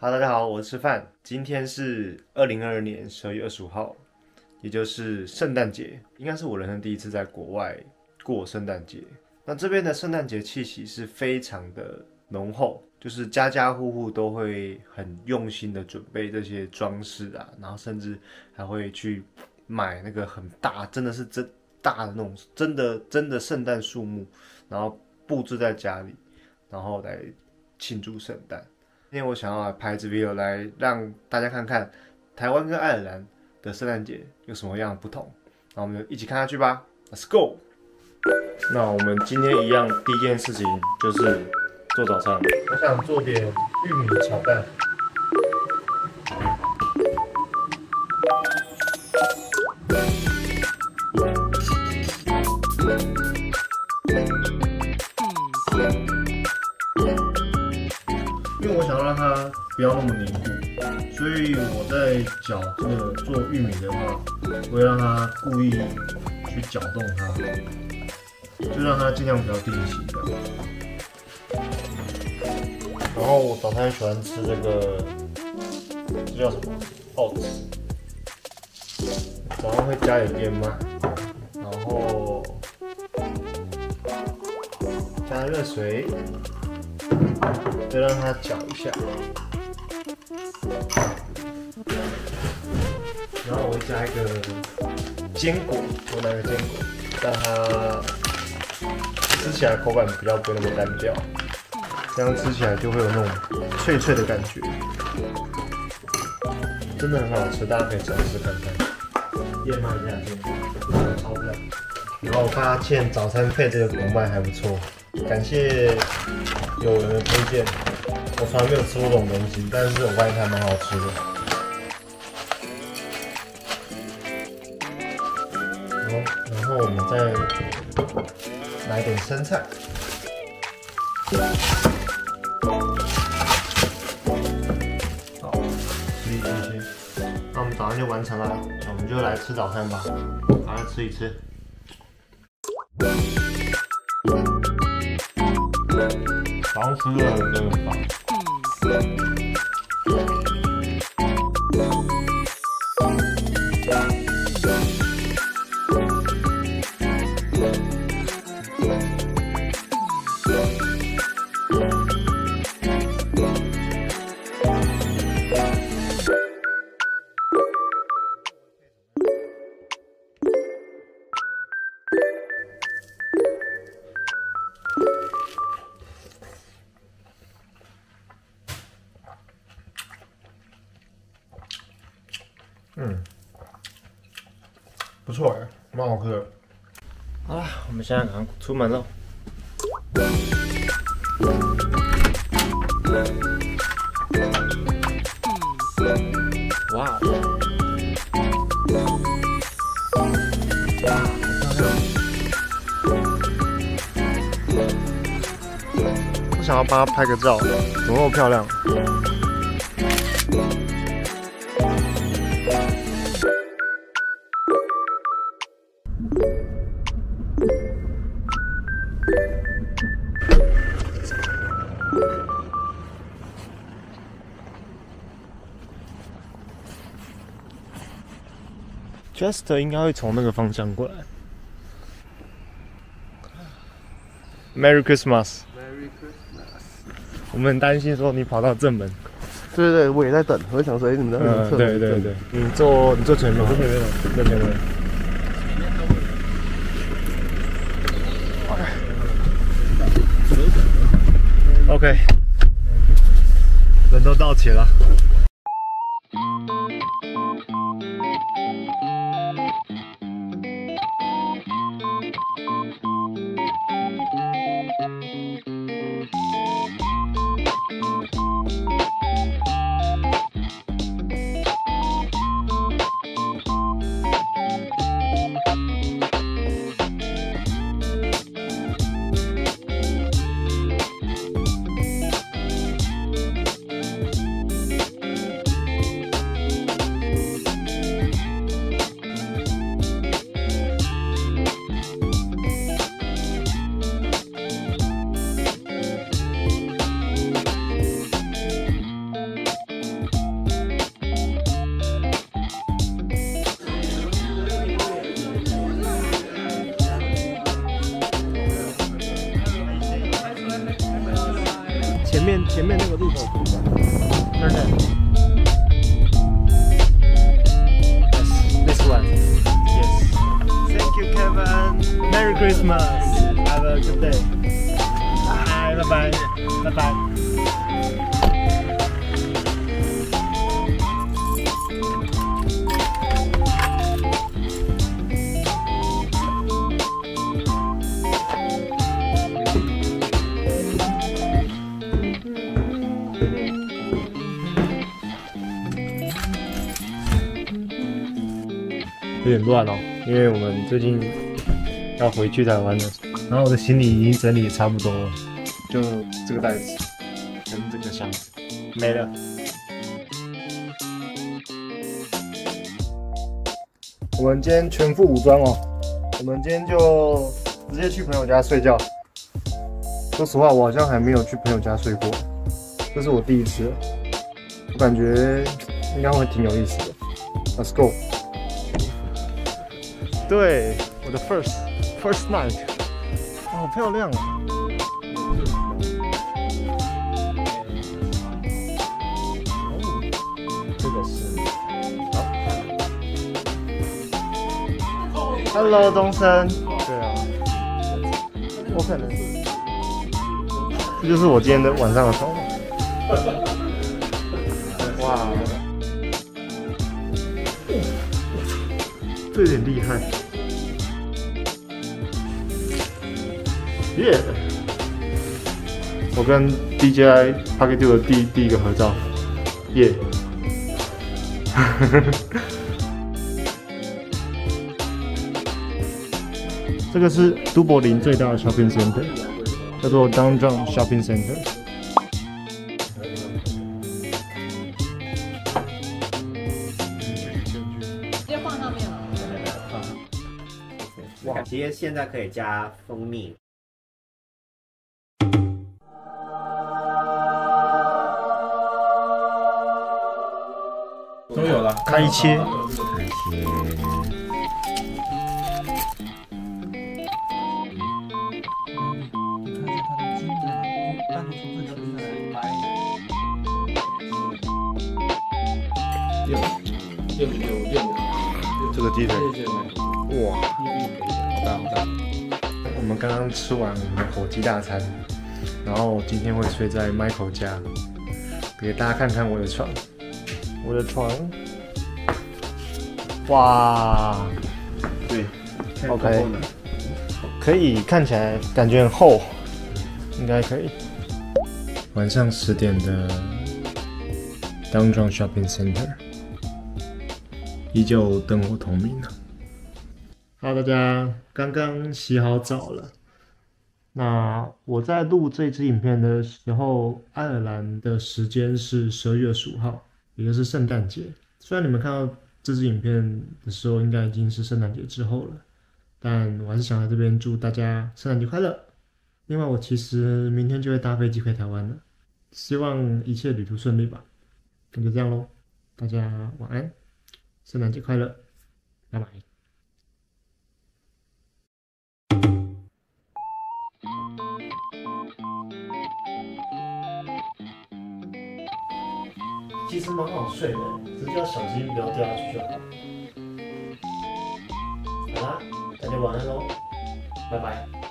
好，大家好，我是吃饭。今天是2022年12月25号，也就是圣诞节，应该是我人生第一次在国外过圣诞节。那这边的圣诞节气息是非常的浓厚，就是家家户户都会很用心的准备这些装饰啊，然后甚至还会去买那个很大，真的是真大的那种真的圣诞树木，然后布置在家里，然后来庆祝圣诞。今天我想要来拍这 video 来让大家看看台湾跟爱尔兰的圣诞节有什么样的不同，那我们就一起看下去吧 ，Let's go！ 那我们今天一样，第一件事情就是做早餐。我想做点玉米炒蛋。因为我想要让它不要那么凝固，所以我在搅这个做玉米的话，我会让它故意去搅动它，就让它尽量不要定型这样。然后我早餐喜欢吃这个，这叫什么 ？oats。早上会加点燕麦，然后加热水。再让它搅一下，然后我会加一个坚果，我买个坚果，让它吃起来口感比较不会那么单调，这样吃起来就会有那种脆脆的感觉，真的很好吃，大家可以尝试看看。燕麦加坚果，超赞。然后我发现早餐配这个古麦还不错，感谢有人的推荐。我从来没有吃过这种东西，但是我发现它蛮好吃的。然后我们再来点生菜。好，吃一些。那我们早餐就完成了，那我们就来吃早餐吧。好，来吃一吃。早上吃的真的很棒。不错哎，蛮好吃的。好了，我们现在赶快出门喽。哇哦！哇，好漂亮！我想要帮她拍个照，怎么那么漂亮？Just 应该会从那个方向过来。Merry Christmas。Merry Christmas。我们很担心说你跑到正门。 对对对，我也在等，我想说，你们在那侧门。 对，你坐前面，我坐前面了，那边。OK， 人都到齐了。 前面那个路口。 Turn left. Yes, this one. Yes. Thank you, Kevin. Merry Christmas. Have a good day. Bye, bye, bye, bye, bye. 有点乱哦，因为我们最近要回去台湾了，然后我的行李已经整理得差不多了，就这个袋子跟这个箱子没了。我们今天全副武装哦，我们今天就直接去朋友家睡觉。说实话，我好像还没有去朋友家睡过，这是我第一次了，我感觉应该会挺有意思的。Let's go。 对，我的 first night， 好漂亮啊！这个是，Hello， 东升。对啊，我可能，这就是我今天的晚上的床。哇！ 这有点厉害，耶！我跟 DJI Pocket 2的第一个合照，耶！这个是都柏林最大的 shopping center， 叫做 Downtown Shopping Center。 哇，其实现在可以加蜂蜜。 都有了， 开切。这个鸡腿，哇，好大好大！我们刚刚吃完我们的火鸡大餐，然后今天会睡在 Michael 家，给大家看看我的床。我的床，哇，对 ，OK， 可以看起来感觉很厚，应该可以。晚上10点的 Downtown Shopping Center。 依旧灯火通明啊！Hello， 大家刚刚洗好澡了。那我在录这支影片的时候，爱尔兰的时间是12月25号，也就是圣诞节。虽然你们看到这支影片的时候，应该已经是圣诞节之后了，但我还是想在这边祝大家圣诞节快乐。另外，我其实明天就会搭飞机回台湾了，希望一切旅途顺利吧。那就这样咯，大家晚安。 圣诞节快乐，拜拜。其实蛮好睡的，只是要小心不要掉下去就好。好啦，大家晚安喽，拜拜。